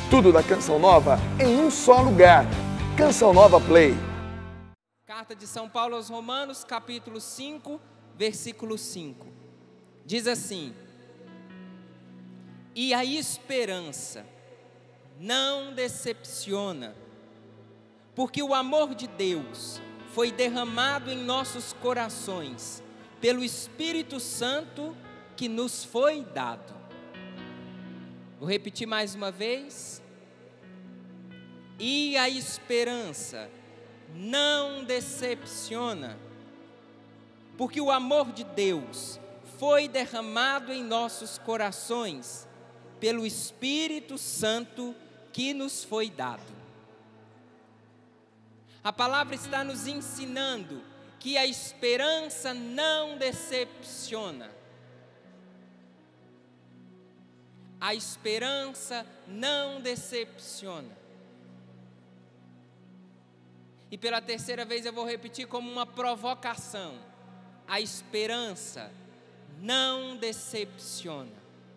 Tudo da Canção Nova em um só lugar. Canção Nova Play. Carta de São Paulo aos Romanos, capítulo 5, versículo 5. Diz assim: e a esperança não decepciona, porque o amor de Deus foi derramado em nossos corações pelo Espírito Santo que nos foi dado. Vou repetir mais uma vez. E a esperança não decepciona, porque o amor de Deus foi derramado em nossos corações pelo Espírito Santo que nos foi dado. A palavra está nos ensinando que a esperança não decepciona. A esperança não decepciona. E pela terceira vez eu vou repetir como uma provocação: a esperança não decepciona.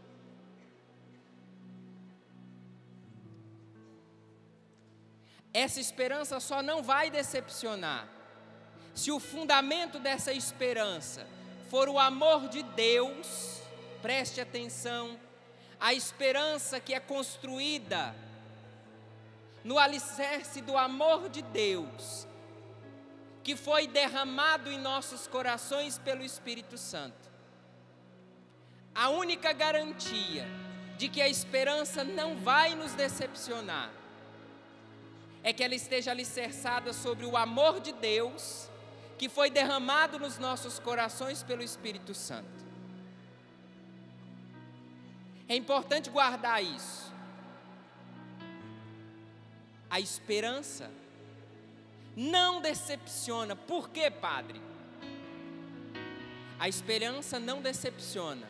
Essa esperança só não vai decepcionar se o fundamento dessa esperança for o amor de Deus. Preste atenção, a esperança que é construída no alicerce do amor de Deus, que foi derramado em nossos corações pelo Espírito Santo. A única garantia de que a esperança não vai nos decepcionar é que ela esteja alicerçada sobre o amor de Deus, que foi derramado nos nossos corações pelo Espírito Santo. É importante guardar isso. A esperança não decepciona. Por quê, padre? A esperança não decepciona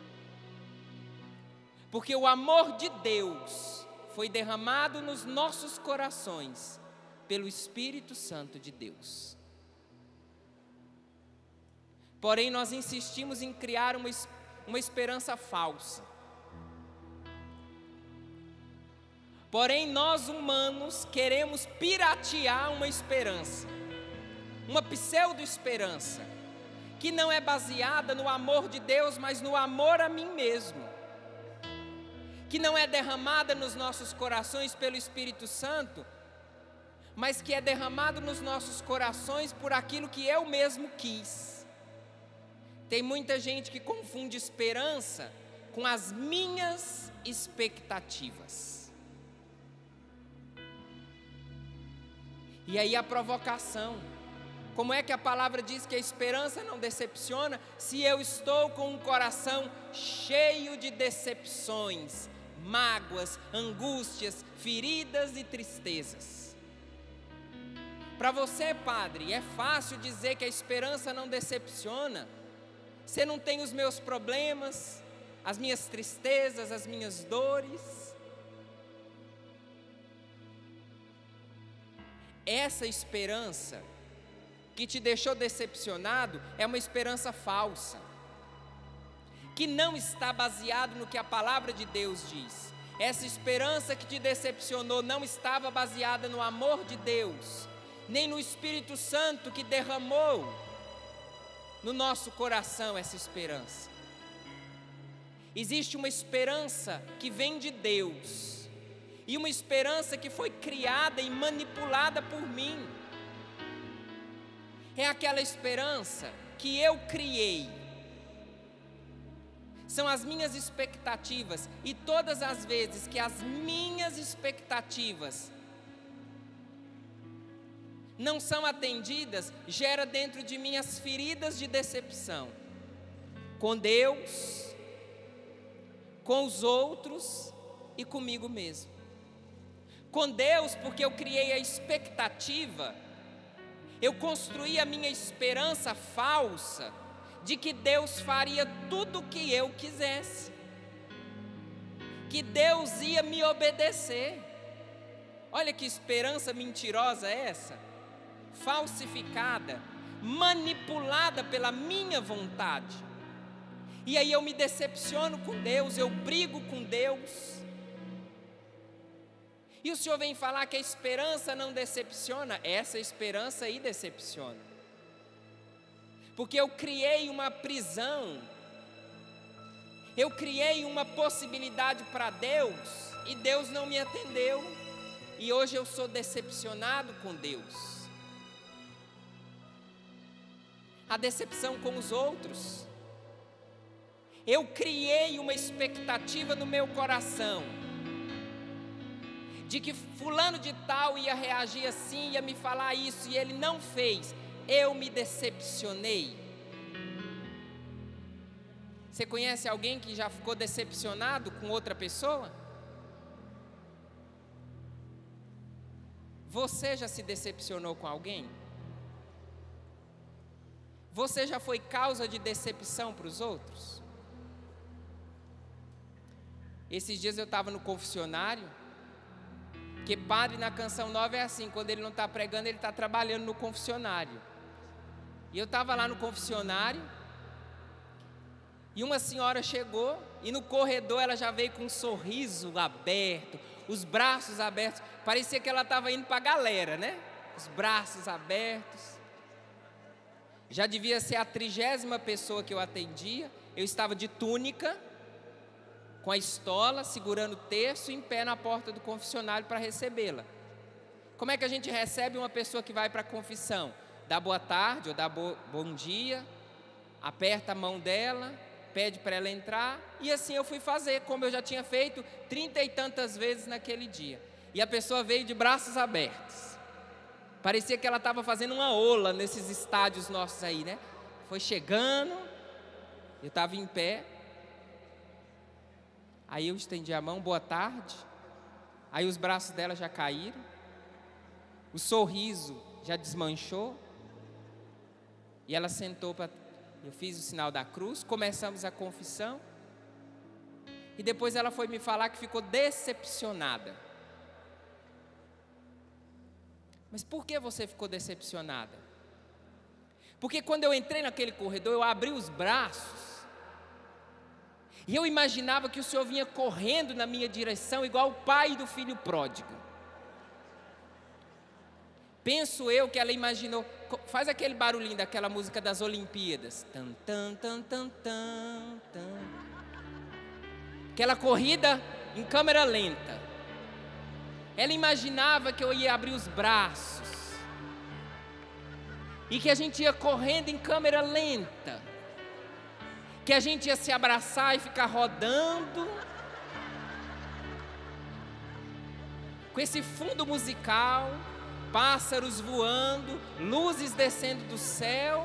porque o amor de Deus foi derramado nos nossos corações pelo Espírito Santo de Deus. Porém, nós insistimos em criar uma esperança falsa. Porém, nós humanos queremos piratear uma esperança, uma pseudo-esperança, que não é baseada no amor de Deus, mas no amor a mim mesmo, que não é derramada nos nossos corações pelo Espírito Santo, mas que é derramado nos nossos corações por aquilo que eu mesmo quis. Tem muita gente que confunde esperança com as minhas expectativas. E aí a provocação: como é que a palavra diz que a esperança não decepciona, se eu estou com um coração cheio de decepções, mágoas, angústias, feridas e tristezas? Para você, padre, é fácil dizer que a esperança não decepciona. Você não tem os meus problemas, as minhas tristezas, as minhas dores. Essa esperança que te deixou decepcionado é uma esperança falsa, que não está baseado no que a palavra de Deus diz. Essa esperança que te decepcionou não estava baseada no amor de Deus, nem no Espírito Santo que derramou no nosso coração essa esperança. Existe uma esperança que vem de Deus, e uma esperança que foi criada e manipulada por mim. É aquela esperança que eu criei. São as minhas expectativas, e todas as vezes que as minhas expectativas não são atendidas, gera dentro de mim as feridas de decepção com Deus, com os outros e comigo mesmo. Com Deus, porque eu criei a expectativa, eu construí a minha esperança falsa de que Deus faria tudo o que eu quisesse, que Deus ia me obedecer. Olha que esperança mentirosa é essa, falsificada, manipulada pela minha vontade. E aí eu me decepciono com Deus, eu brigo com Deus. E o Senhor vem falar que a esperança não decepciona. Essa esperança aí decepciona. Porque eu criei uma prisão, eu criei uma possibilidade para Deus, e Deus não me atendeu. E hoje eu sou decepcionado com Deus. A decepção com os outros. Eu criei uma expectativa no meu coração de que fulano de tal ia reagir assim, ia me falar isso, e ele não fez. Eu me decepcionei. Você conhece alguém que já ficou decepcionado com outra pessoa? Você já se decepcionou com alguém? Você já foi causa de decepção para os outros? Esses dias eu estava no confessionário, que padre na Canção Nova é assim, quando ele não está pregando, ele está trabalhando no confessionário. E eu estava lá no confessionário, e uma senhora chegou, e no corredor ela já veio com um sorriso aberto, os braços abertos, parecia que ela estava indo para a galera, né? Os braços abertos. Já devia ser a 30ª pessoa que eu atendia. Eu estava de túnica, com a estola, segurando o terço, em pé na porta do confessionário para recebê-la. Como é que a gente recebe uma pessoa que vai para a confissão? Dá boa tarde ou dá bom dia, aperta a mão dela, pede para ela entrar, e assim eu fui fazer, como eu já tinha feito 30 e tantas vezes naquele dia. E a pessoa veio de braços abertos. Parecia que ela estava fazendo uma ola nesses estádios nossos aí, né? Foi chegando, eu estava em pé, aí eu estendi a mão, boa tarde, aí os braços dela já caíram, o sorriso já desmanchou, e ela sentou para... Eu fiz o sinal da cruz, começamos a confissão, e depois ela foi me falar que ficou decepcionada. Mas por que você ficou decepcionada? Porque quando eu entrei naquele corredor, eu abri os braços, e eu imaginava que o Senhor vinha correndo na minha direção, igual o pai do filho pródigo. Penso eu que ela imaginou, faz aquele barulhinho daquela música das Olimpíadas. Tan, tan, tan, tan, tan, tan. Aquela corrida em câmera lenta. Ela imaginava que eu ia abrir os braços e que a gente ia correndo em câmera lenta, que a gente ia se abraçar e ficar rodando com esse fundo musical, pássaros voando, luzes descendo do céu,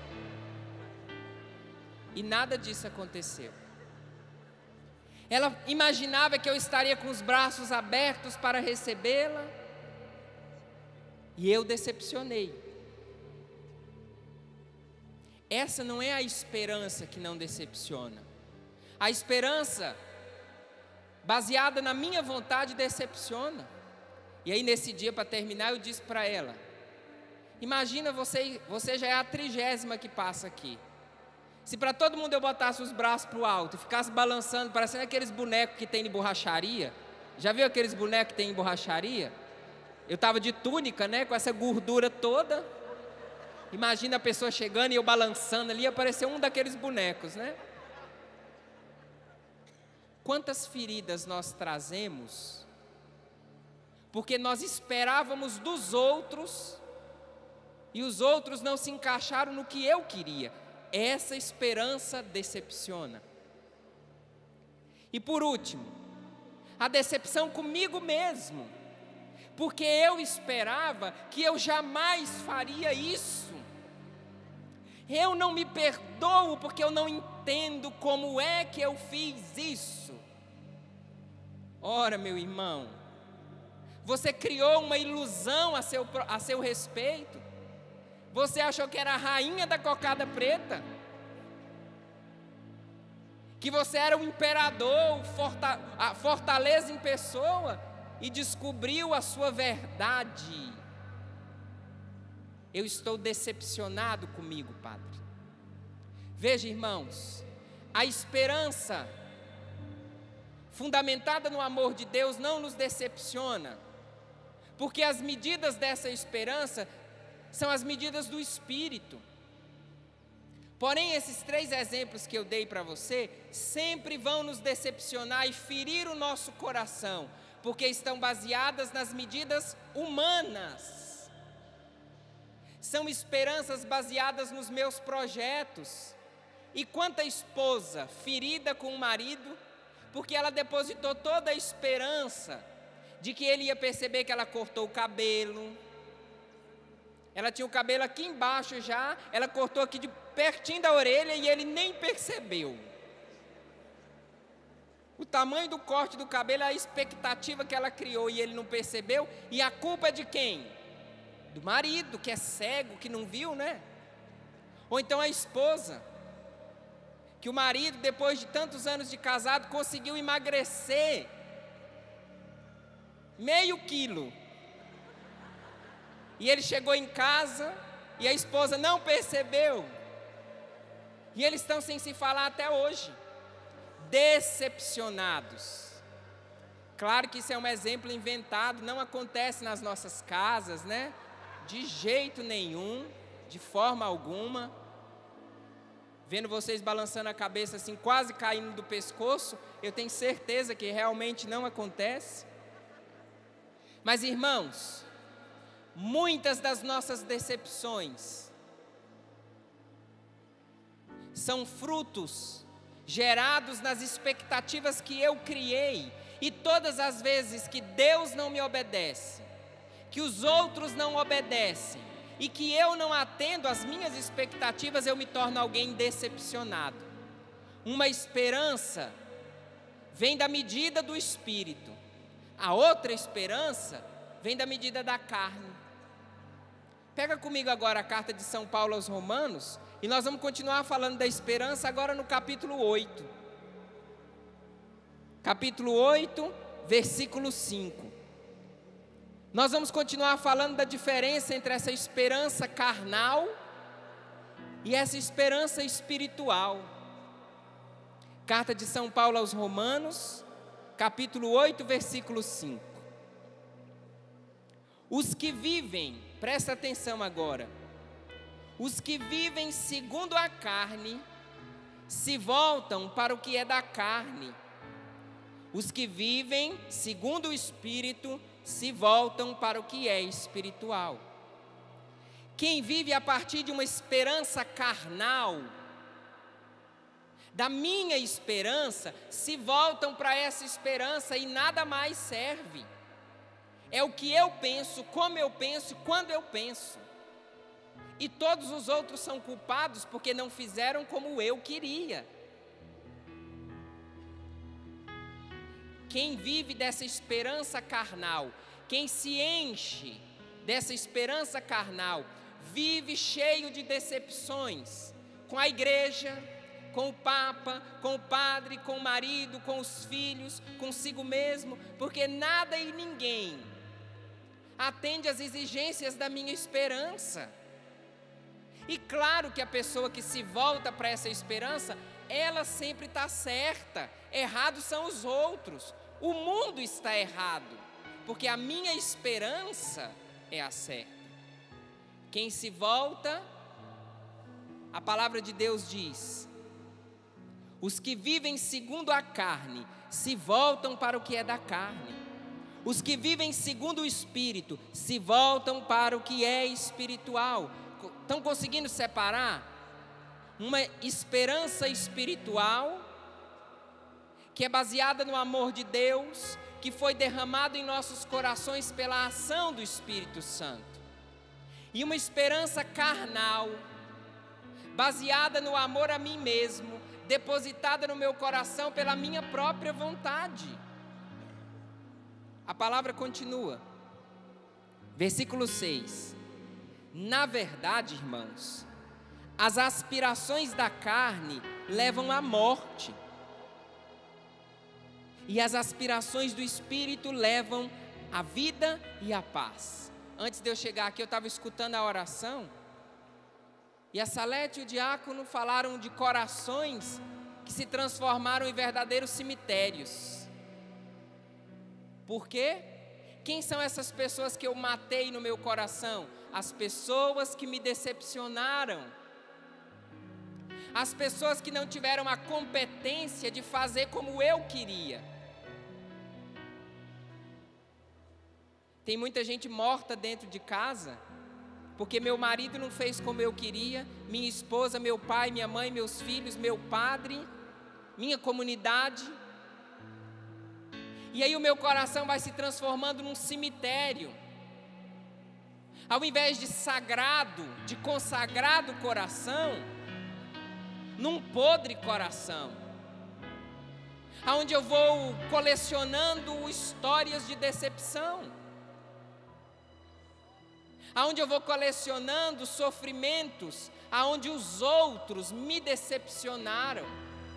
e nada disso aconteceu. Ela imaginava que eu estaria com os braços abertos para recebê-la, e eu decepcionei. Essa não é a esperança que não decepciona. A esperança baseada na minha vontade decepciona. E aí nesse dia, para terminar, eu disse para ela: imagina você já é a 30ª que passa aqui. Se para todo mundo eu botasse os braços para o alto e ficasse balançando, parecendo aqueles bonecos que tem em borracharia. Já viu aqueles bonecos que tem em borracharia? Eu estava de túnica, né, com essa gordura toda. Imagina a pessoa chegando e eu balançando ali, apareceu um daqueles bonecos, né? Quantas feridas nós trazemos porque nós esperávamos dos outros e os outros não se encaixaram no que eu queria. Essa esperança decepciona. E por último, a decepção comigo mesmo, porque eu esperava que eu jamais faria isso. Eu não me perdoo porque eu não entendo como é que eu fiz isso. Ora, meu irmão, você criou uma ilusão a seu respeito. Você achou que era a rainha da cocada preta, que você era o imperador, a fortaleza em pessoa, e descobriu a sua verdade. Eu estou decepcionado comigo, Padre. Veja, irmãos, a esperança fundamentada no amor de Deus, não nos decepciona, porque as medidas dessa esperança são as medidas do Espírito. Porém, esses 3 exemplos que eu dei para você, sempre vão nos decepcionar e ferir o nosso coração, porque estão baseadas nas medidas humanas. São esperanças baseadas nos meus projetos. E quanta esposa ferida com o marido, porque ela depositou toda a esperança de que ele ia perceber que ela cortou o cabelo. Ela tinha o cabelo aqui embaixo já, ela cortou aqui de pertinho da orelha e ele nem percebeu. O tamanho do corte do cabelo, a expectativa que ela criou e ele não percebeu. E a culpa é de quem? Do marido, que é cego, que não viu, né? Ou então a esposa, que o marido, depois de tantos anos de casado, conseguiu emagrecer meio quilo. E ele chegou em casa e a esposa não percebeu. E eles estão sem se falar até hoje, decepcionados. Claro que isso é um exemplo inventado, não acontece nas nossas casas, né? De jeito nenhum, de forma alguma. Vendo vocês balançando a cabeça assim, quase caindo do pescoço, eu tenho certeza que realmente não acontece. Mas, irmãos, muitas das nossas decepções são frutos gerados nas expectativas que eu criei, e todas as vezes que Deus não me obedece, que os outros não obedecem, e que eu não atendo às minhas expectativas, eu me torno alguém decepcionado. Uma esperança vem da medida do Espírito, a outra esperança vem da medida da carne. Pega comigo agora a carta de São Paulo aos Romanos, e nós vamos continuar falando da esperança agora no capítulo 8. Capítulo 8, versículo 5. Nós vamos continuar falando da diferença entre essa esperança carnal e essa esperança espiritual. Carta de São Paulo aos Romanos, capítulo 8, versículo 5. Os que vivem, presta atenção agora, os que vivem segundo a carne se voltam para o que é da carne. Os que vivem segundo o Espírito se voltam para o que é espiritual. Quem vive a partir de uma esperança carnal, da minha esperança, se voltam para essa esperança e nada mais serve. É o que eu penso, como eu penso, quando eu penso. E todos os outros são culpados porque não fizeram como eu queria. Quem vive dessa esperança carnal, quem se enche dessa esperança carnal, vive cheio de decepções com a igreja, com o Papa, com o padre, com o marido, com os filhos, consigo mesmo, porque nada e ninguém atende às exigências da minha esperança. E claro que a pessoa que se volta para essa esperança, ela sempre está certa, errados são os outros, o mundo está errado, porque a minha esperança é a certa. Quem se volta, a palavra de Deus diz, os que vivem segundo a carne, se voltam para o que é da carne. Os que vivem segundo o Espírito, se voltam para o que é espiritual. Estão conseguindo separar uma esperança espiritual, que é baseada no amor de Deus, que foi derramado em nossos corações pela ação do Espírito Santo, e uma esperança carnal, baseada no amor a mim mesmo, depositada no meu coração pela minha própria vontade. A palavra continua, versículo 6. Na verdade, irmãos, as aspirações da carne levam à morte, e as aspirações do Espírito levam à vida e à paz. Antes de eu chegar aqui, eu estava escutando a oração, e a Salete e o diácono falaram de corações que se transformaram em verdadeiros cemitérios. Por quê? Quem são essas pessoas que eu matei no meu coração? As pessoas que me decepcionaram. As pessoas que não tiveram a competência de fazer como eu queria. Tem muita gente morta dentro de casa, porque meu marido não fez como eu queria, minha esposa, meu pai, minha mãe, meus filhos, meu padre, minha comunidade. E aí o meu coração vai se transformando num cemitério. Ao invés de sagrado, de consagrado coração, num podre coração. Aonde eu vou colecionando histórias de decepção. Aonde eu vou colecionando sofrimentos, aonde os outros me decepcionaram.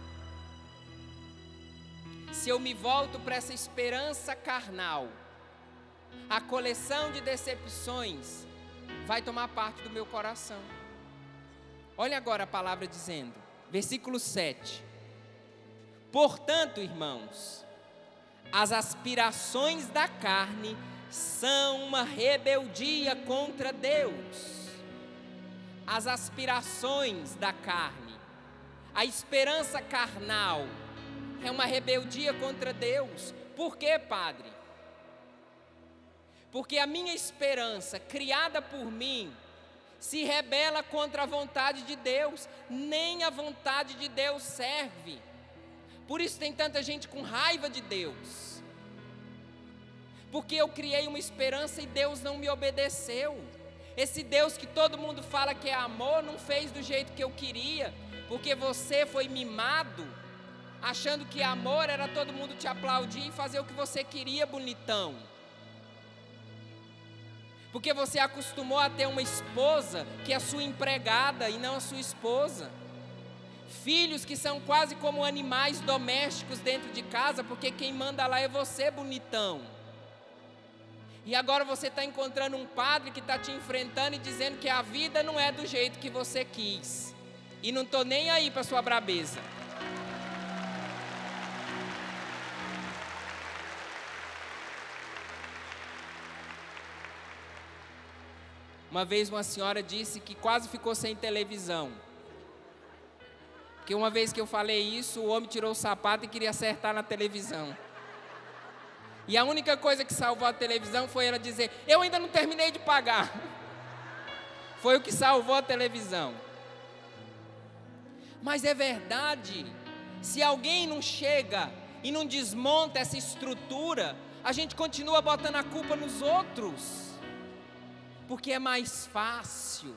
Se eu me volto para essa esperança carnal, a coleção de decepções vai tomar parte do meu coração. Olha agora a palavra dizendo, versículo 7. Portanto, irmãos, as aspirações da carne são uma rebeldia contra Deus. As aspirações da carne, a esperança carnal, é uma rebeldia contra Deus. Por quê, Padre? Porque a minha esperança, criada por mim, se rebela contra a vontade de Deus. Nem a vontade de Deus serve. Por isso tem tanta gente com raiva de Deus. Porque eu criei uma esperança e Deus não me obedeceu. Esse Deus que todo mundo fala que é amor, não fez do jeito que eu queria. Porque você foi mimado, achando que amor era todo mundo te aplaudir e fazer o que você queria, bonitão. Porque você acostumou a ter uma esposa que é sua empregada e não a sua esposa. Filhos que são quase como animais domésticos dentro de casa, porque quem manda lá é você, bonitão. E agora você está encontrando um padre que está te enfrentando e dizendo que a vida não é do jeito que você quis. E não estou nem aí para sua brabeza. Uma vez uma senhora disse que quase ficou sem televisão. Porque uma vez que eu falei isso, o homem tirou o sapato e queria acertar na televisão. E a única coisa que salvou a televisão foi ela dizer, eu ainda não terminei de pagar. Foi o que salvou a televisão. Mas é verdade, se alguém não chega e não desmonta essa estrutura, a gente continua botando a culpa nos outros. Porque é mais fácil.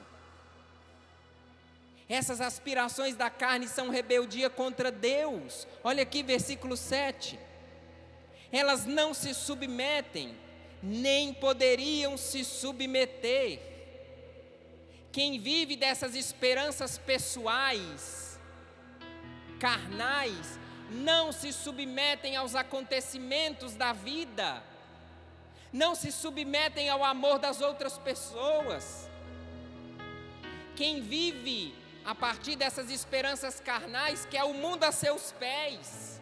Essas aspirações da carne são rebeldia contra Deus. Olha aqui, versículo 7. Elas não se submetem, nem poderiam se submeter. Quem vive dessas esperanças pessoais, carnais, não se submetem aos acontecimentos da vida. Não se submetem ao amor das outras pessoas. Quem vive a partir dessas esperanças carnais quer o mundo a seus pés.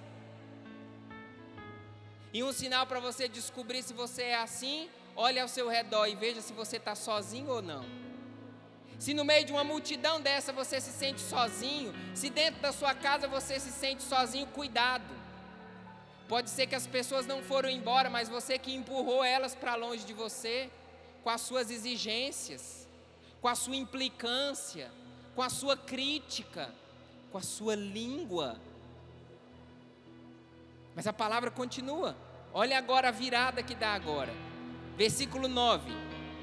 E um sinal para você descobrir se você é assim, olhe ao seu redor e veja se você está sozinho ou não. Se no meio de uma multidão dessa você se sente sozinho, se dentro da sua casa você se sente sozinho, cuidado. Pode ser que as pessoas não foram embora, mas você que empurrou elas para longe de você, com as suas exigências, com a sua implicância, com a sua crítica, com a sua língua. Mas a palavra continua. Olha agora a virada que dá agora. Versículo 9.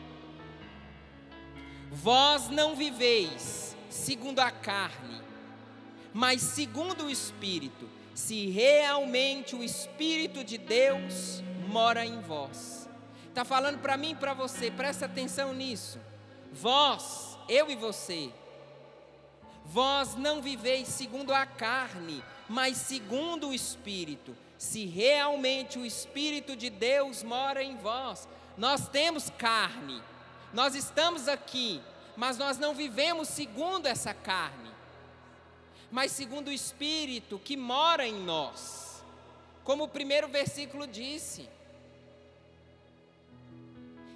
Vós não viveis segundo a carne, mas segundo o Espírito, se realmente o Espírito de Deus mora em vós. Está falando para mim e para você, presta atenção nisso. Vós, eu e você, vós não viveis segundo a carne, mas segundo o Espírito, se realmente o Espírito de Deus mora em vós. Nós temos carne, nós estamos aqui, mas nós não vivemos segundo essa carne, mas segundo o Espírito que mora em nós. Como o primeiro versículo disse,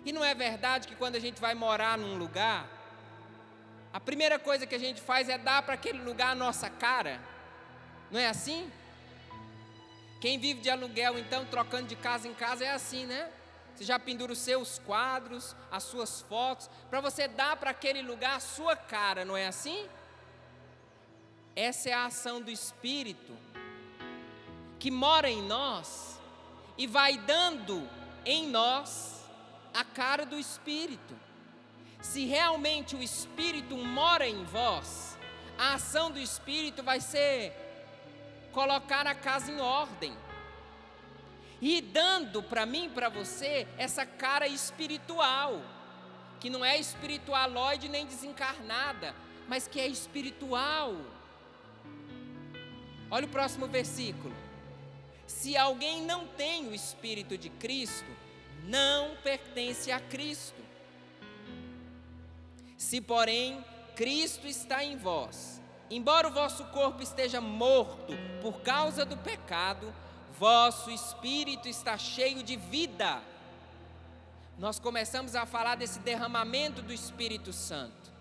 E não é verdade que quando a gente vai morar num lugar, a primeira coisa que a gente faz é dar para aquele lugar a nossa cara? Não é assim? Quem vive de aluguel, então, trocando de casa em casa, é assim, né? Você já pendura os seus quadros, as suas fotos, para você dar para aquele lugar a sua cara, não é assim? Essa é a ação do Espírito que mora em nós e vai dando em nós a cara do Espírito. Se realmente o Espírito mora em vós, a ação do Espírito vai ser colocar a casa em ordem e dando para mim, para você, essa cara espiritual, que não é espiritualoide nem desencarnada, mas que é espiritual. Olha o próximo versículo. Se alguém não tem o Espírito de Cristo, não pertence a Cristo. Se, porém, Cristo está em vós, embora o vosso corpo esteja morto por causa do pecado, vosso espírito está cheio de vida. Nós começamos a falar desse derramamento do Espírito Santo.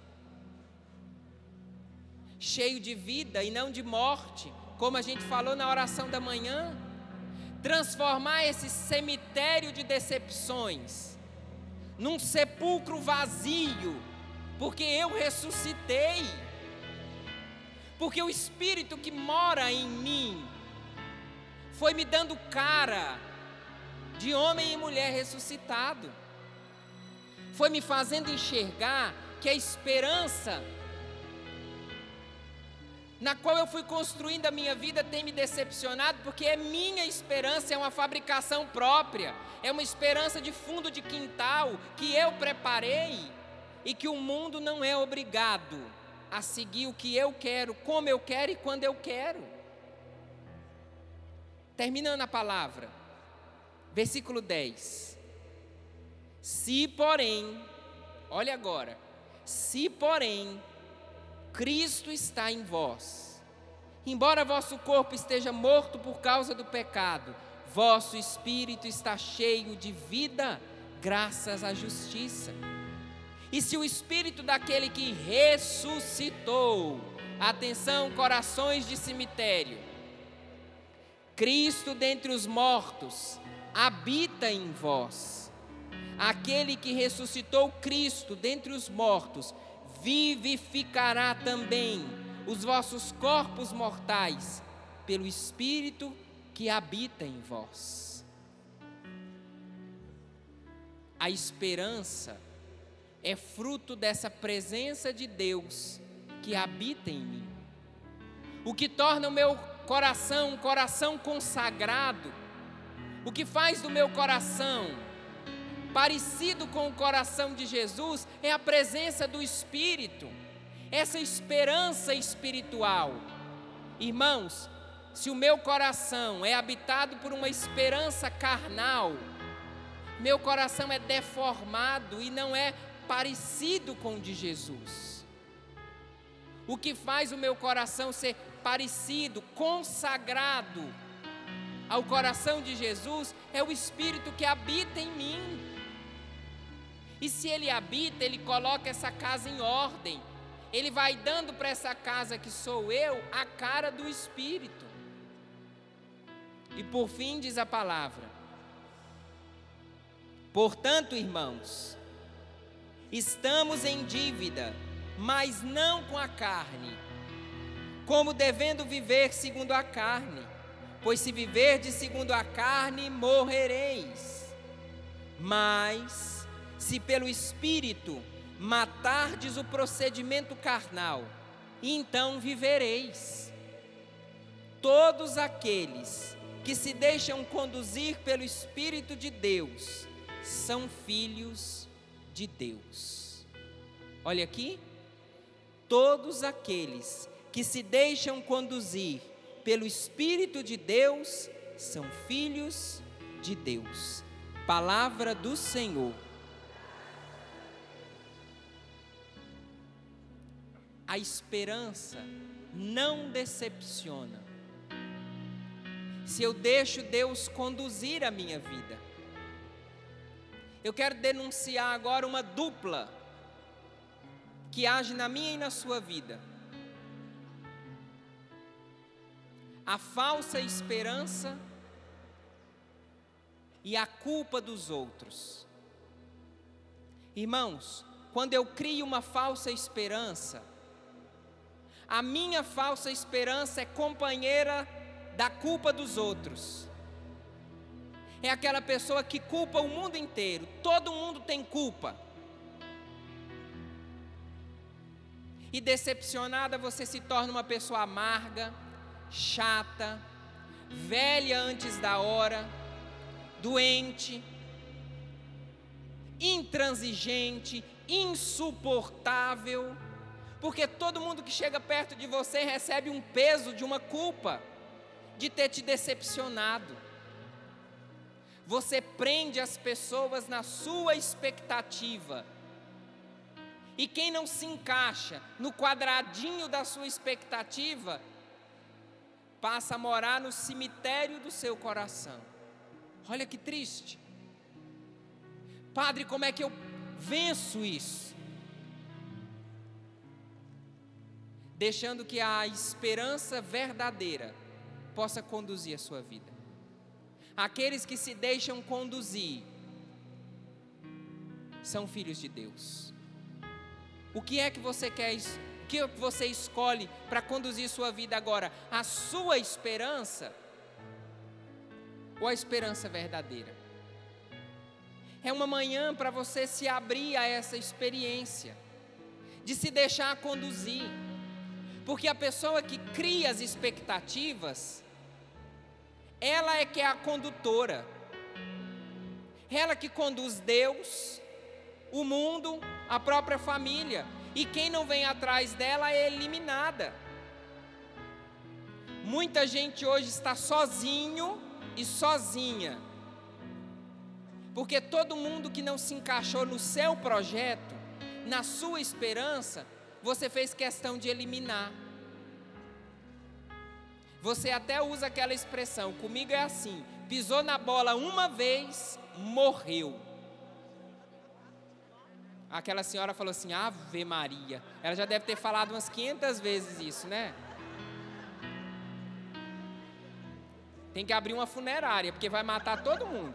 Cheio de vida e não de morte, como a gente falou na oração da manhã. Transformar esse cemitério de decepções num sepulcro vazio, porque eu ressuscitei, porque o Espírito que mora em mim foi me dando cara de homem e mulher ressuscitado, foi me fazendo enxergar que a esperança na qual eu fui construindo a minha vida tem me decepcionado, porque é minha esperança, é uma fabricação própria, é uma esperança de fundo de quintal que eu preparei e que o mundo não é obrigado a seguir o que eu quero, como eu quero e quando eu quero. Terminando a palavra, versículo 10. Se porém, olha agora, se porém Cristo está em vós, embora vosso corpo esteja morto por causa do pecado, vosso espírito está cheio de vida, graças à justiça. E se o Espírito daquele que ressuscitou, atenção, corações de cemitério, Cristo dentre os mortos, habita em vós, aquele que ressuscitou Cristo dentre os mortos, vivificará também os vossos corpos mortais, pelo Espírito que habita em vós. A esperança é fruto dessa presença de Deus que habita em mim. O que torna o meu coração um coração consagrado, o que faz do meu coração parecido com o coração de Jesus, é a presença do Espírito, essa esperança espiritual. Irmãos, se o meu coração é habitado por uma esperança carnal, meu coração é deformado e não é parecido com o de Jesus. O que faz o meu coração ser parecido, consagrado ao coração de Jesus, é o Espírito que habita em mim. E se Ele habita, Ele coloca essa casa em ordem. Ele vai dando para essa casa que sou eu a cara do Espírito. E por fim diz a palavra: portanto, irmãos, estamos em dívida, mas não com a carne, como devendo viver segundo a carne. Pois se viverdes segundo a carne, morrereis. Mas se pelo Espírito matardes o procedimento carnal, então vivereis. Todos aqueles que se deixam conduzir pelo Espírito de Deus são filhos de Deus. Olha aqui, todos aqueles que se deixam conduzir pelo Espírito de Deus são filhos de Deus. Palavra do Senhor. A esperança não decepciona. Se eu deixo Deus conduzir a minha vida, Eu quero denunciar agora uma dupla que age na minha e na sua vida. A falsa esperança e a culpa dos outros. Irmãos, quando eu crio uma falsa esperança, a minha falsa esperança é companheira da culpa dos outros. É aquela pessoa que culpa o mundo inteiro. Todo mundo tem culpa. E decepcionada você se torna uma pessoa amarga, chata, velha antes da hora, doente, intransigente, insuportável, porque todo mundo que chega perto de você recebe um peso de uma culpa de ter te decepcionado. Você prende as pessoas na sua expectativa, e quem não se encaixa no quadradinho da sua expectativa passa a morar no cemitério do seu coração. Olha que triste. Padre, como é que eu venço isso? Deixando que a esperança verdadeira possa conduzir a sua vida. Aqueles que se deixam conduzir são filhos de Deus. O que é que você quer? O que você escolhe para conduzir sua vida agora? A sua esperança ou a esperança verdadeira? É uma manhã para você se abrir a essa experiência, de se deixar conduzir, porque a pessoa que cria as expectativas, ela é que é a condutora, ela que conduz Deus, o mundo, a própria família, e quem não vem atrás dela é eliminada. Muita gente hoje está sozinho e sozinha, porque todo mundo que não se encaixou no seu projeto, na sua esperança, você fez questão de eliminar. Você até usa aquela expressão, comigo é assim, pisou na bola uma vez, morreu. Aquela senhora falou assim, Ave Maria. Ela já deve ter falado umas 500 vezes isso, né? Tem que abrir uma funerária, porque vai matar todo mundo.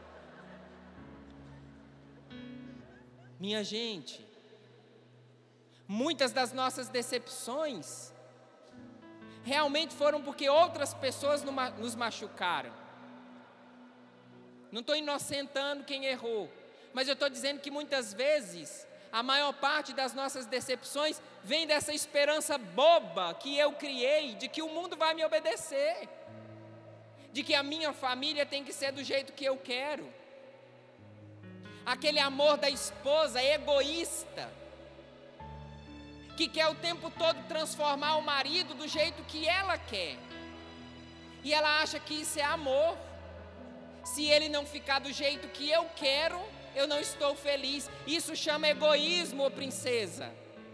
Minha gente, muitas das nossas decepções realmente foram porque outras pessoas nos machucaram. Não estou inocentando quem errou, mas eu estou dizendo que muitas vezes a maior parte das nossas decepções vem dessa esperança boba que eu criei de que o mundo vai me obedecer, de que a minha família tem que ser do jeito que eu quero. Aquele amor da esposa egoísta, que quer o tempo todo transformar o marido do jeito que ela quer, e ela acha que isso é amor. Se ele não ficar do jeito que eu quero, eu não estou feliz. Isso chama egoísmo, ô princesa.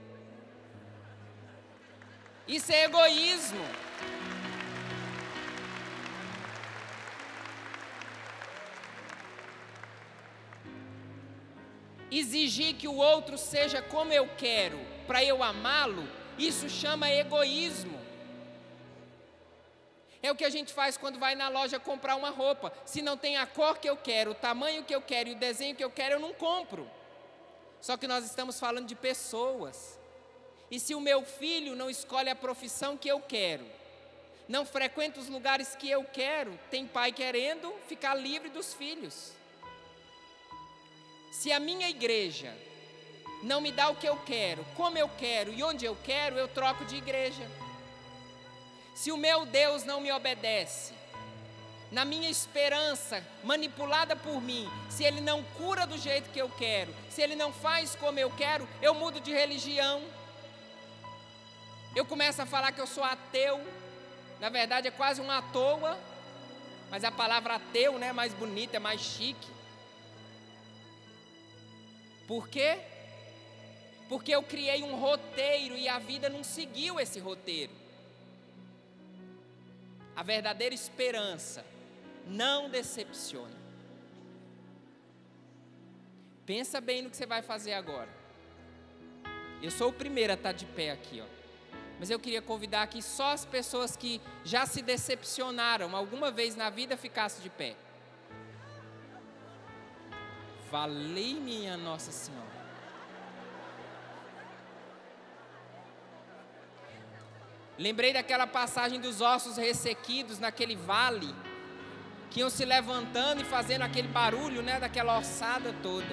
Isso é egoísmo. Exigir que o outro seja como eu quero, para eu amá-lo, isso chama egoísmo. É o que a gente faz quando vai na loja comprar uma roupa. Se não tem a cor que eu quero, o tamanho que eu quero e o desenho que eu quero, eu não compro. Só que nós estamos falando de pessoas. E se o meu filho não escolhe a profissão que eu quero, não frequenta os lugares que eu quero, tem pai querendo ficar livre dos filhos. Se a minha igreja não me dá o que eu quero, como eu quero e onde eu quero, eu troco de igreja. Se o meu Deus não me obedece, na minha esperança, manipulada por mim, se Ele não cura do jeito que eu quero, se Ele não faz como eu quero, eu mudo de religião. Eu começo a falar que eu sou ateu, na verdade é quase um à toa, mas a palavra ateu, né, é mais bonita, é mais chique. Por quê? Porque eu criei um roteiro e a vida não seguiu esse roteiro. A verdadeira esperança não decepciona. Pensa bem no que você vai fazer agora. Eu sou o primeiro a estar de pé aqui, ó. Mas eu queria convidar aqui só as pessoas que já se decepcionaram alguma vez na vida ficassem de pé. Valei minha Nossa Senhora. Lembrei daquela passagem dos ossos ressequidos naquele vale, que iam se levantando e fazendo aquele barulho, né, daquela ossada toda.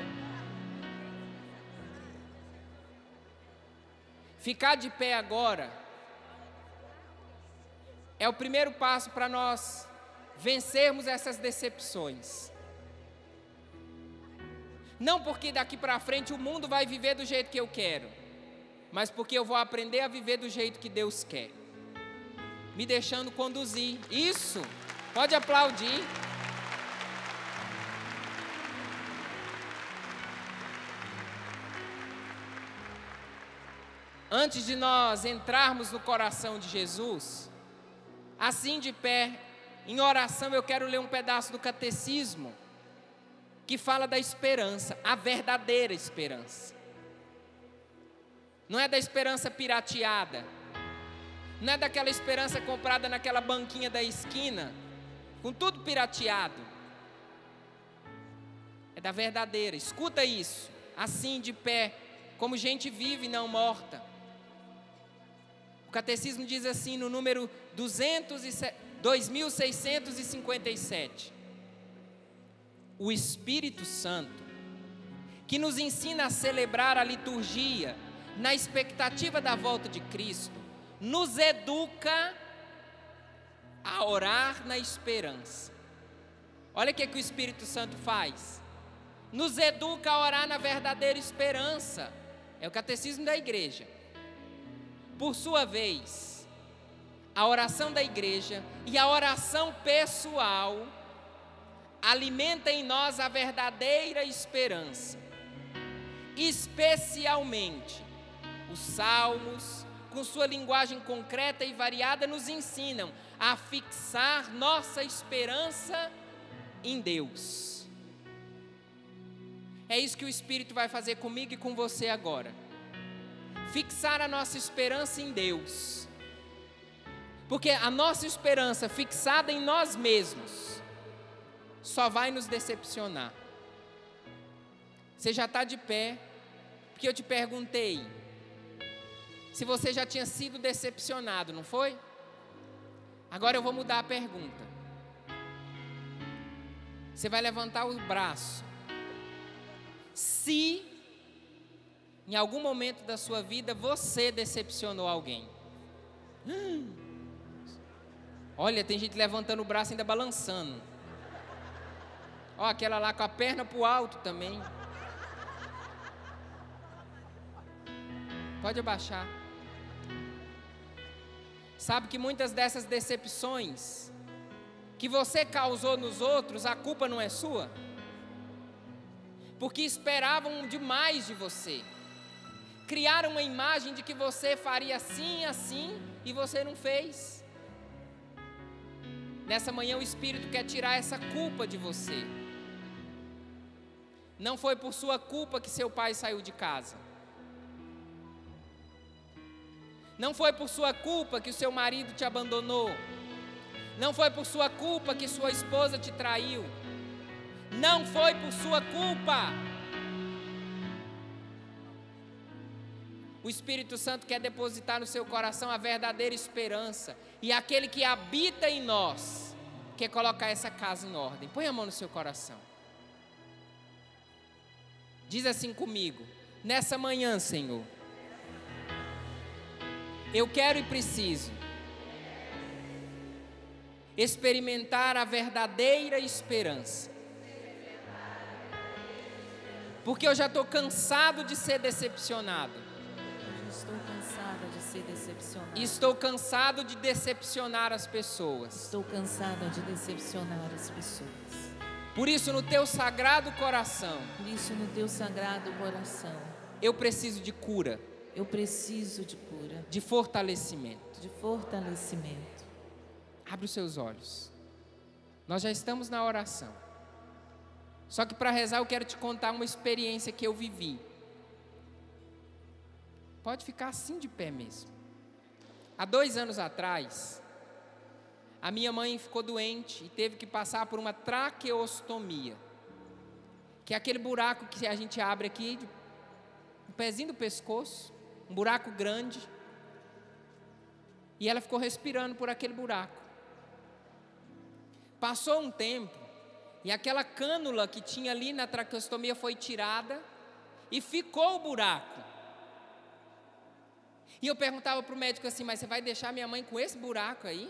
Ficar de pé agora é o primeiro passo para nós vencermos essas decepções. Não porque daqui para frente o mundo vai viver do jeito que eu quero, mas porque eu vou aprender a viver do jeito que Deus quer, me deixando conduzir. Isso, pode aplaudir. Antes de nós entrarmos no coração de Jesus, assim de pé, em oração, eu quero ler um pedaço do catecismo que fala da esperança, a verdadeira esperança. Não é da esperança pirateada, não é daquela esperança comprada naquela banquinha da esquina, com tudo pirateado. É da verdadeira. Escuta isso, assim de pé, como gente viva e não morta. O catecismo diz assim no número 2657. O Espírito Santo, que nos ensina a celebrar a liturgia na expectativa da volta de Cristo, nos educa a orar na esperança. Olha o que o Espírito Santo faz. Nos educa a orar na verdadeira esperança. É o catecismo da igreja. Por sua vez, a oração da igreja e a oração pessoal alimenta em nós a verdadeira esperança. Especialmente, os salmos, com sua linguagem concreta e variada, nos ensinam a fixar nossa esperança em Deus. É isso que o Espírito vai fazer comigo e com você agora. Fixar a nossa esperança em Deus. Porque a nossa esperança fixada em nós mesmos só vai nos decepcionar. Você já está de pé, porque eu te perguntei se você já tinha sido decepcionado, não foi? Agora eu vou mudar a pergunta. Você vai levantar o braço. Se em algum momento da sua vida você decepcionou alguém. Olha, tem gente levantando o braço e ainda balançando. Ó, aquela lá com a perna para o alto também. Pode abaixar. Sabe que muitas dessas decepções que você causou nos outros, a culpa não é sua? Porque esperavam demais de você. Criaram uma imagem de que você faria assim, assim, e você não fez. Nessa manhã o Espírito quer tirar essa culpa de você. Não foi por sua culpa que seu pai saiu de casa. Não foi por sua culpa que o seu marido te abandonou. Não foi por sua culpa que sua esposa te traiu. Não foi por sua culpa. O Espírito Santo quer depositar no seu coração a verdadeira esperança. E aquele que habita em nós quer colocar essa casa em ordem. Põe a mão no seu coração. Diz assim comigo: nessa manhã, Senhor, eu quero e preciso experimentar a verdadeira esperança. Porque eu já estou cansado de ser decepcionado. Estou cansada de ser decepcionada. Estou cansado de decepcionar as pessoas. Estou cansada de decepcionar as pessoas. Por isso, no teu sagrado coração, Por isso, no teu sagrado coração, eu preciso de cura, eu preciso de cura, de fortalecimento. de fortalecimento. Abre os seus olhos. Nós já estamos na oração. Só que para rezar eu quero te contar uma experiência que eu vivi. Pode ficar assim de pé mesmo. Há 2 anos atrás, a minha mãe ficou doente e teve que passar por uma traqueostomia, que é aquele buraco que a gente abre aqui, no pezinho do pescoço, um buraco grande, e ela ficou respirando por aquele buraco. Passou um tempo, e aquela cânula que tinha ali na traqueostomia foi tirada, e ficou o buraco. E eu perguntava para o médico assim, mas você vai deixar minha mãe com esse buraco aí?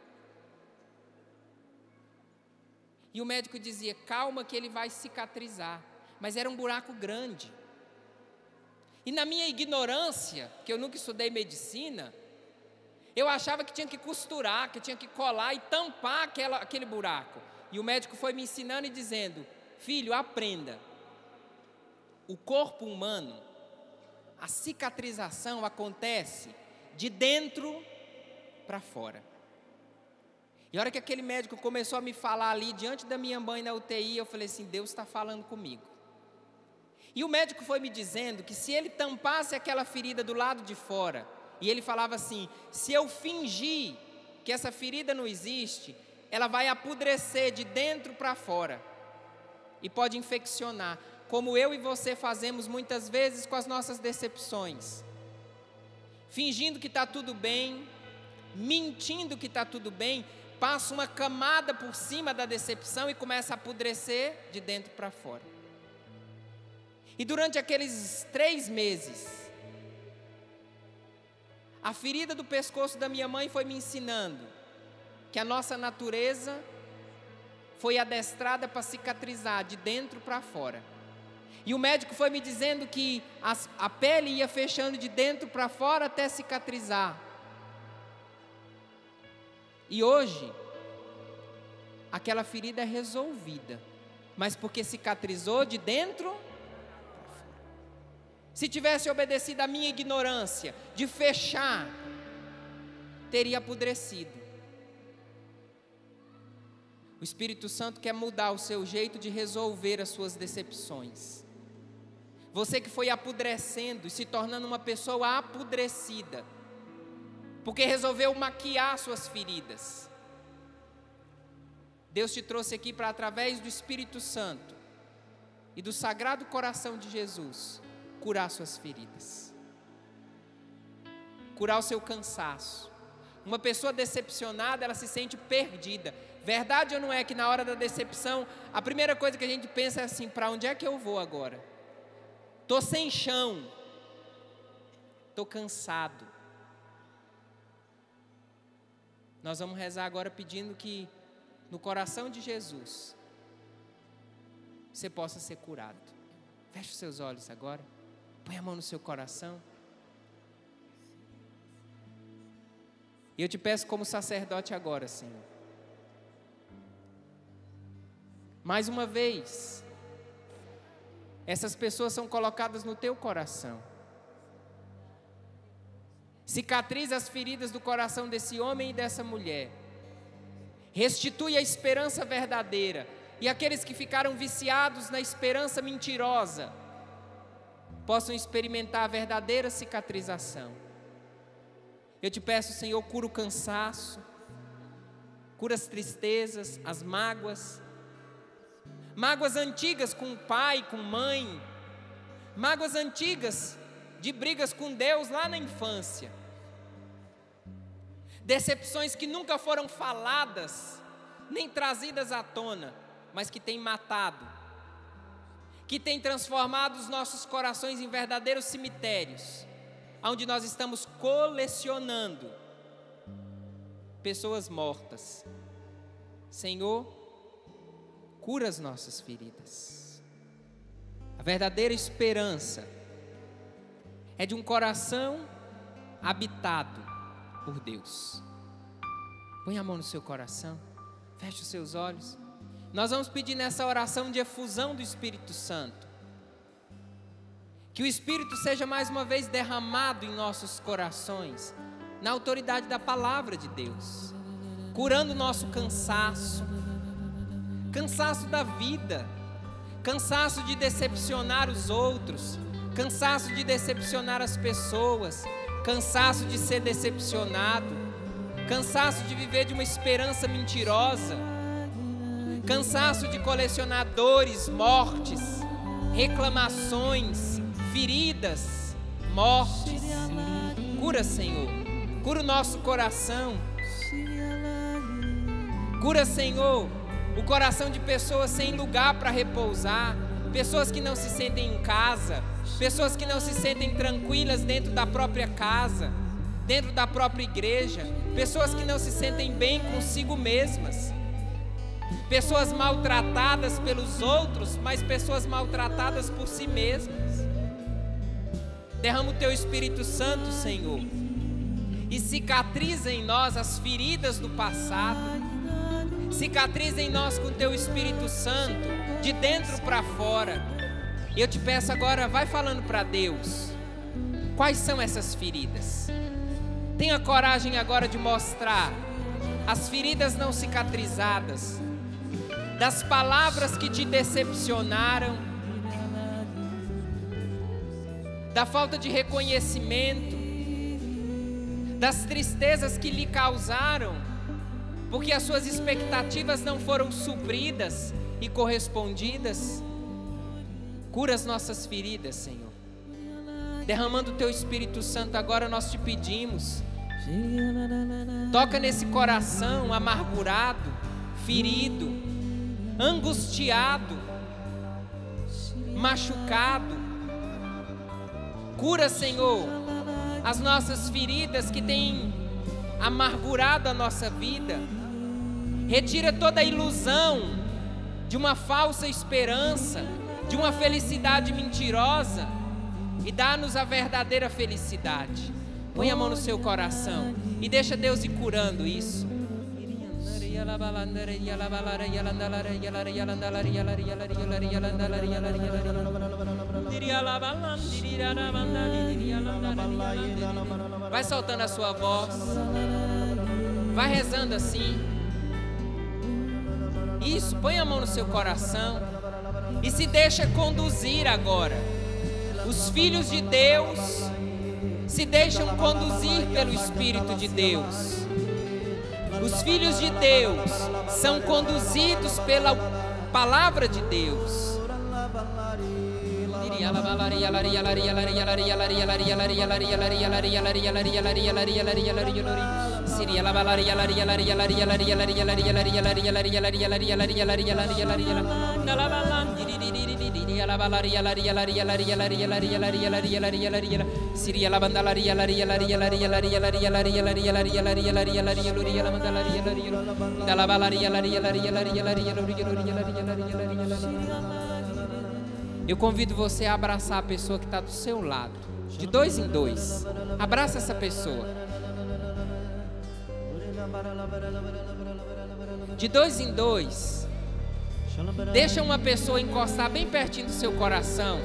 E o médico dizia, calma que ele vai cicatrizar. Mas era um buraco grande. E na minha ignorância, que eu nunca estudei medicina, eu achava que tinha que costurar, que tinha que colar e tampar aquele buraco. E o médico foi me ensinando e dizendo, filho, aprenda. O corpo humano, a cicatrização acontece de dentro para fora. E a hora que aquele médico começou a me falar ali, diante da minha mãe na UTI, eu falei assim, Deus está falando comigo. E o médico foi me dizendo que se ele tampasse aquela ferida do lado de fora, e ele falava assim, se eu fingir que essa ferida não existe, ela vai apodrecer de dentro para fora. E pode infeccionar, como eu e você fazemos muitas vezes com as nossas decepções. Fingindo que está tudo bem, mentindo que está tudo bem, passa uma camada por cima da decepção e começa a apodrecer de dentro para fora. E durante aqueles 3 meses, a ferida do pescoço da minha mãe foi me ensinando que a nossa natureza foi adestrada para cicatrizar de dentro para fora. E o médico foi me dizendo que a pele ia fechando de dentro para fora até cicatrizar. E hoje, aquela ferida é resolvida, mas porque cicatrizou de dentro para fora. Se tivesse obedecido à minha ignorância de fechar, teria apodrecido. O Espírito Santo quer mudar o seu jeito de resolver as suas decepções. Você que foi apodrecendo e se tornando uma pessoa apodrecida, porque resolveu maquiar suas feridas. Deus te trouxe aqui para, através do Espírito Santo e do Sagrado Coração de Jesus, curar suas feridas, curar o seu cansaço. Uma pessoa decepcionada, ela se sente perdida. Verdade ou não é que na hora da decepção, a primeira coisa que a gente pensa é assim, para onde é que eu vou agora? Estou sem chão, estou cansado. Nós vamos rezar agora pedindo que no coração de Jesus você possa ser curado. Feche os seus olhos agora, põe a mão no seu coração. E eu te peço como sacerdote agora, Senhor, mais uma vez, essas pessoas são colocadas no teu coração. Cicatriza as feridas do coração desse homem e dessa mulher. Restitui a esperança verdadeira. E aqueles que ficaram viciados na esperança mentirosa possam experimentar a verdadeira cicatrização. Eu te peço, Senhor, cura o cansaço, cura as tristezas, as mágoas. Mágoas antigas com pai, com mãe. Mágoas antigas de brigas com Deus lá na infância. Decepções que nunca foram faladas, nem trazidas à tona, mas que têm matado. Que têm transformado os nossos corações em verdadeiros cemitérios, onde nós estamos colecionando pessoas mortas. Senhor, cura as nossas feridas. A verdadeira esperança é de um coração habitado por Deus. Põe a mão no seu coração, feche os seus olhos. Nós vamos pedir nessa oração de efusão do Espírito Santo, que o Espírito seja mais uma vez derramado em nossos corações, na autoridade da palavra de Deus, curando o nosso cansaço da vida, cansaço de decepcionar os outros, cansaço de decepcionar as pessoas, cansaço de ser decepcionado, cansaço de viver de uma esperança mentirosa, cansaço de colecionar dores, mortes, reclamações, feridas, mortes. Cura, Senhor, cura o nosso coração. Cura, Senhor, o coração de pessoas sem lugar para repousar, pessoas que não se sentem em casa, pessoas que não se sentem tranquilas dentro da própria casa, dentro da própria igreja, pessoas que não se sentem bem consigo mesmas, pessoas maltratadas pelos outros, mas pessoas maltratadas por si mesmas. Derrama o Teu Espírito Santo, Senhor, e cicatriza em nós as feridas do passado. Cicatriza em nós com o Teu Espírito Santo, de dentro para fora. E eu te peço agora, vai falando para Deus, quais são essas feridas? Tenha coragem agora de mostrar as feridas não cicatrizadas, das palavras que te decepcionaram, da falta de reconhecimento, das tristezas que lhe causaram, porque as suas expectativas não foram supridas e correspondidas. Cura as nossas feridas, Senhor. Derramando o Teu Espírito Santo agora, nós te pedimos. Toca nesse coração amargurado, ferido, angustiado, machucado. Cura, Senhor, as nossas feridas que têm amargurado a nossa vida. Retira toda a ilusão de uma falsa esperança, de uma felicidade mentirosa, e dá-nos a verdadeira felicidade. Põe a mão no seu coração e deixa Deus ir curando isso. Vai soltando a sua voz, vai rezando assim. Isso, põe a mão no seu coração e se deixa conduzir agora. Os filhos de Deus se deixam conduzir pelo Espírito de Deus. Os filhos de Deus são conduzidos pela palavra de Deus. Eu convido você a abraçar a pessoa que está do seu lado, de 2 em 2. Abraça essa pessoa. De 2 em 2. Deixa uma pessoa encostar bem pertinho do seu coração.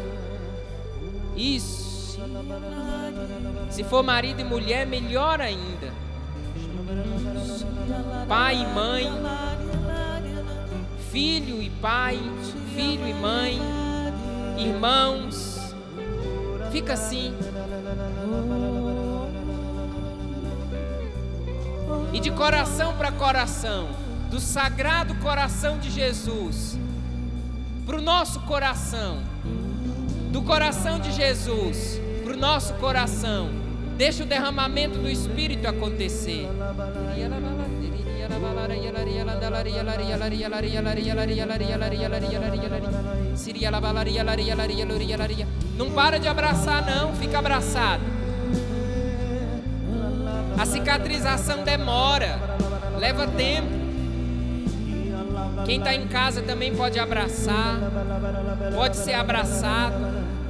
Isso. Se for marido e mulher, melhor ainda. Pai e mãe, filho e pai, filho e mãe, irmãos. Fica assim. E de coração para coração, do sagrado coração de Jesus para o nosso coração, do coração de Jesus para o nosso coração, deixa o derramamento do Espírito acontecer. Não para de abraçar não, fica abraçado. A cicatrização demora, leva tempo. Quem está em casa também pode abraçar, pode ser abraçado.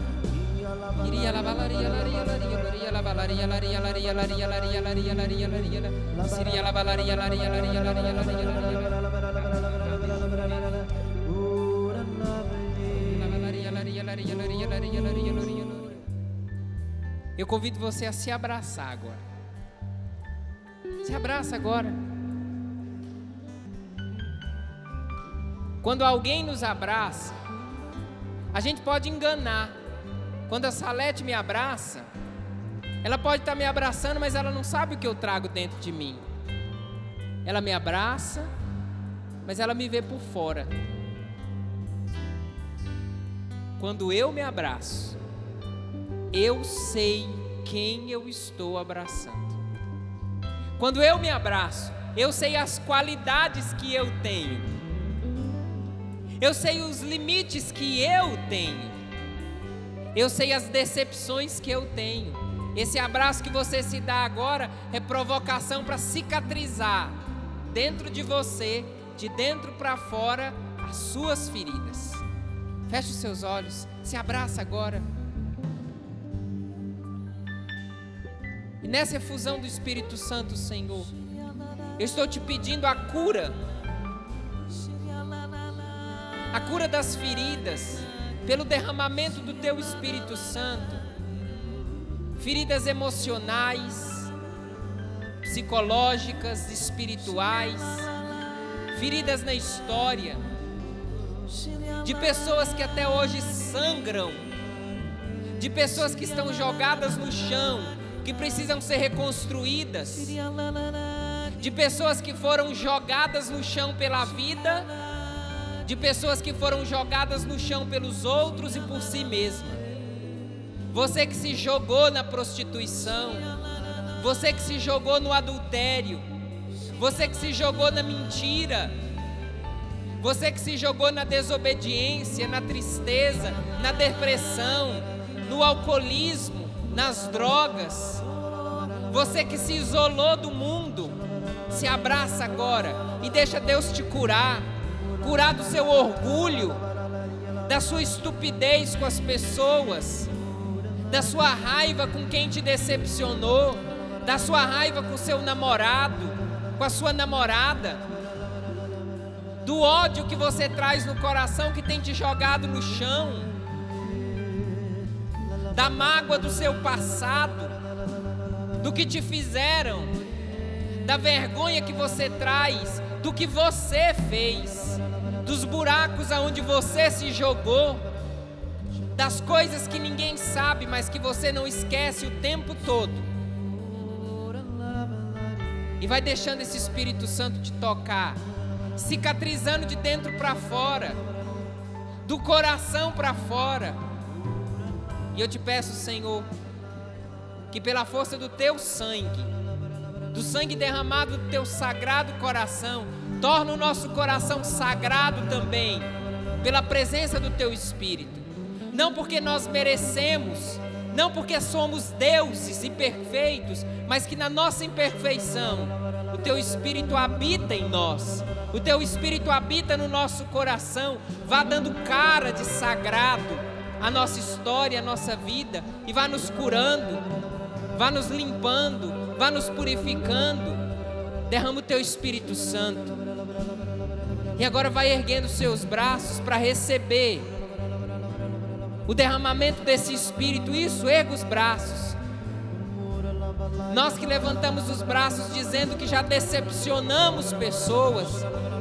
Eu convido você a se abraçar agora. Se abraça agora. Quando alguém nos abraça, A gente pode enganar. Quando a Salete me abraça, ela pode estar me abraçando, mas ela não sabe o que eu trago dentro de mim. Ela me abraça, mas ela me vê por fora. Quando eu me abraço, eu sei quem eu estou abraçando. Quando eu me abraço, eu sei as qualidades que eu tenho. Eu sei os limites que eu tenho. Eu sei as decepções que eu tenho. Esse abraço que você se dá agora é provocação para cicatrizar dentro de você, de dentro para fora, as suas feridas. Feche os seus olhos, se abraça agora. E nessa efusão do Espírito Santo, Senhor, eu estou te pedindo a cura das feridas, pelo derramamento do Teu Espírito Santo, feridas emocionais, psicológicas, espirituais, feridas na história, de pessoas que até hoje sangram, de pessoas que estão jogadas no chão, que precisam ser reconstruídas, de pessoas que foram jogadas no chão pela vida, de pessoas que foram jogadas no chão pelos outros e por si mesma. Você que se jogou na prostituição, você que se jogou no adultério, você que se jogou na mentira, você que se jogou na desobediência, na tristeza, na depressão, no alcoolismo, nas drogas, você que se isolou do mundo, se abraça agora e deixa Deus te curar do seu orgulho, da sua estupidez com as pessoas, da sua raiva com quem te decepcionou, da sua raiva com seu namorado, com a sua namorada, do ódio que você traz no coração que tem te jogado no chão, da mágoa do seu passado, do que te fizeram, da vergonha que você traz, do que você fez, dos buracos aonde você se jogou, das coisas que ninguém sabe, mas que você não esquece o tempo todo. E vai deixando esse Espírito Santo te tocar, cicatrizando de dentro para fora, do coração para fora. E eu te peço, Senhor, que pela força do Teu sangue, do sangue derramado do Teu sagrado coração, torna o nosso coração sagrado também, pela presença do Teu Espírito. Não porque nós merecemos, não porque somos deuses imperfeitos, mas que na nossa imperfeição, o Teu Espírito habita em nós, o Teu Espírito habita no nosso coração, vá dando cara de sagrado à nossa história, à nossa vida, e vá nos curando, vá nos limpando, vá nos purificando. Derrama o Teu Espírito Santo. E agora vai erguendo seus braços para receber o derramamento desse Espírito. Isso, erga os braços. Nós que levantamos os braços dizendo que já decepcionamos pessoas,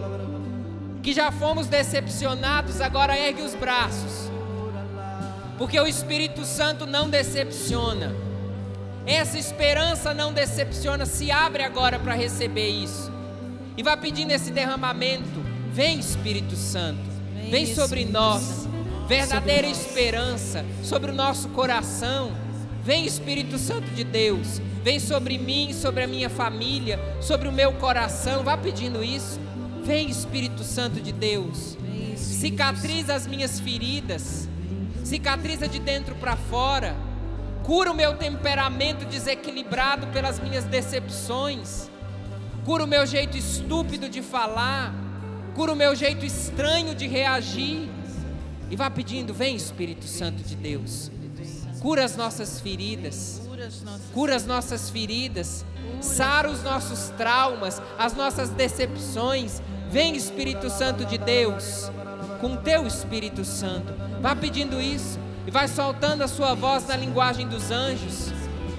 que já fomos decepcionados, agora ergue os braços, porque o Espírito Santo não decepciona. Essa esperança não decepciona. Se abre agora para receber isso e vai pedindo esse derramamento. Vem, Espírito Santo, vem sobre nós, verdadeira esperança sobre o nosso coração. Vem, Espírito Santo de Deus, vem sobre mim, sobre a minha família, sobre o meu coração. Vá pedindo isso. Vem, Espírito Santo de Deus, cicatriza as minhas feridas, cicatriza de dentro para fora, cura o meu temperamento desequilibrado pelas minhas decepções, cura o meu jeito estúpido de falar, cura o meu jeito estranho de reagir. E vá pedindo, vem, Espírito Santo de Deus, cura as nossas feridas, cura as nossas feridas, sara os nossos traumas, as nossas decepções. Vem, Espírito Santo de Deus, com o Teu Espírito Santo. Vá pedindo isso e vai soltando a sua voz na linguagem dos anjos,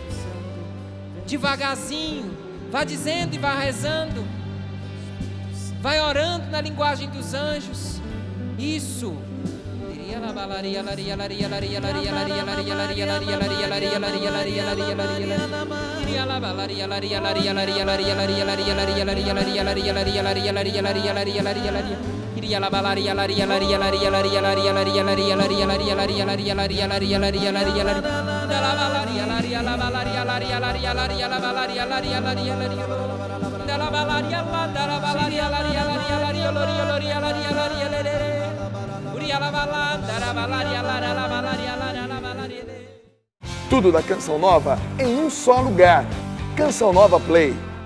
devagarzinho, vá dizendo e vá rezando, vai orando na linguagem dos anjos. Isso. Tudo da Canção Nova em um só lugar. Canção Nova Play.